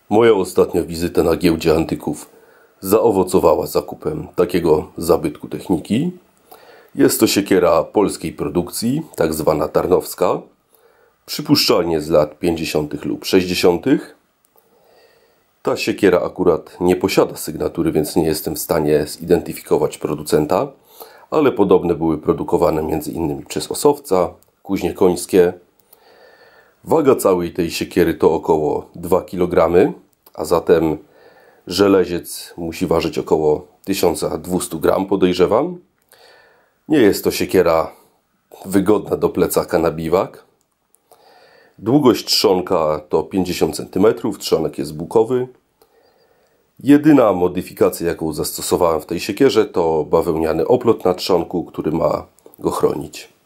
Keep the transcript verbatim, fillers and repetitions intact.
Moja ostatnia wizyta na giełdzie antyków zaowocowała zakupem takiego zabytku techniki. Jest to siekiera polskiej produkcji, tak zwana tarnowska, przypuszczalnie z lat pięćdziesiątych lub sześćdziesiątych. Ta siekiera akurat nie posiada sygnatury, więc nie jestem w stanie zidentyfikować producenta, ale podobne były produkowane między innymi przez Osowca, Kuźnie Końskie. Waga całej tej siekiery to około dwa kilogramy, a zatem żeleziec musi ważyć około tysiąc dwieście gramów, podejrzewam. Nie jest to siekiera wygodna do plecaka na biwak. Długość trzonka to pięćdziesiąt centymetrów, trzonek jest bukowy. Jedyna modyfikacja, jaką zastosowałem w tej siekierze, to bawełniany oplot na trzonku, który ma go chronić.